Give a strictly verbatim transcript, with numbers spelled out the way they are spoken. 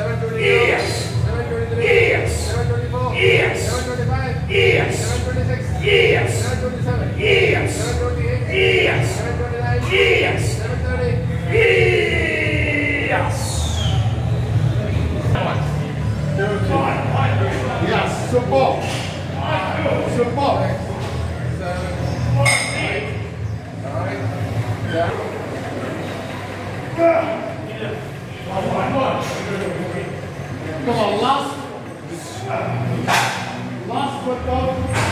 seven twenty-two. Yes. seven twenty-three. Yes. seven twenty-four. Yes. seven twenty-five. Yes. seven twenty-six. Yes. seven twenty-seven. Yes. seven twenty-eight. Yes. seven twenty-nine. Yes. seven thirty. Yes. Yes, support. Support. Seven. Eight. Nine. Ten. Come on, last. Last workout.